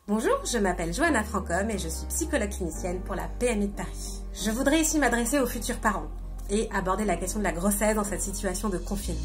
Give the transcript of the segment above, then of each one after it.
Bonjour, je m'appelle Johanna Francom et je suis psychologue clinicienne pour la PMI de Paris. Je voudrais ici m'adresser aux futurs parents et aborder la question de la grossesse dans cette situation de confinement.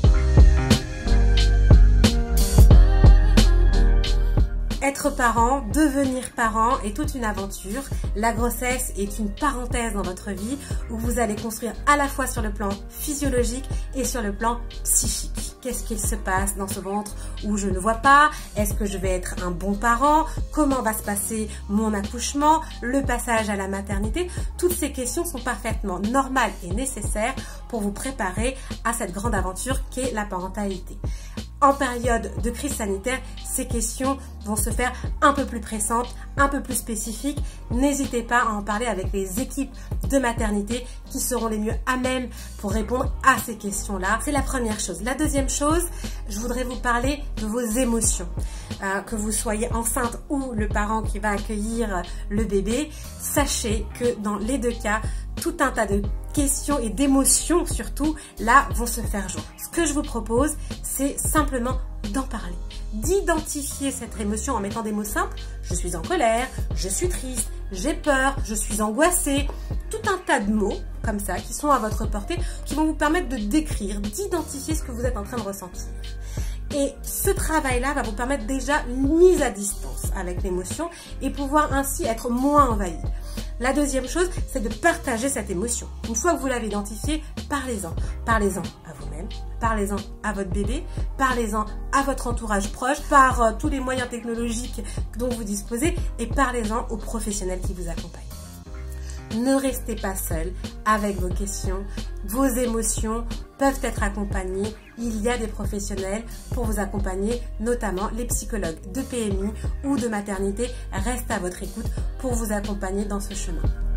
Être parent, devenir parent est toute une aventure. La grossesse est une parenthèse dans votre vie où vous allez construire à la fois sur le plan physiologique et sur le plan psychique. Qu'est-ce qu'il se passe dans ce ventre où je ne vois pas? Est-ce que je vais être un bon parent? Comment va se passer mon accouchement? Le passage à la maternité? Toutes ces questions sont parfaitement normales et nécessaires pour vous préparer à cette grande aventure qu'est la parentalité. En période de crise sanitaire, ces questions vont se faire un peu plus pressantes, un peu plus spécifiques. N'hésitez pas à en parler avec les équipes de maternité qui seront les mieux à même pour répondre à ces questions-là. C'est la première chose. La deuxième chose, je voudrais vous parler de vos émotions. Que vous soyez enceinte ou le parent qui va accueillir le bébé, sachez que dans les deux cas, tout un tas de questions et d'émotions surtout, là, vont se faire jour. Ce que je vous propose, c'est simplement d'en parler, d'identifier cette émotion en mettant des mots simples. Je suis en colère, je suis triste, j'ai peur, je suis angoissée. Tout un tas de mots comme ça qui sont à votre portée, qui vont vous permettre de décrire, d'identifier ce que vous êtes en train de ressentir. Et ce travail-là va vous permettre déjà une mise à distance avec l'émotion et pouvoir ainsi être moins envahi. La deuxième chose, c'est de partager cette émotion. Une fois que vous l'avez identifiée, parlez-en. Parlez-en à vous-même, parlez-en à votre bébé, parlez-en à votre entourage proche, par tous les moyens technologiques dont vous disposez et parlez-en aux professionnels qui vous accompagnent. Ne restez pas seul avec vos questions. Vos émotions peuvent être accompagnées. Il y a des professionnels pour vous accompagner, notamment les psychologues de PMI ou de maternité restent à votre écoute pour vous accompagner dans ce chemin.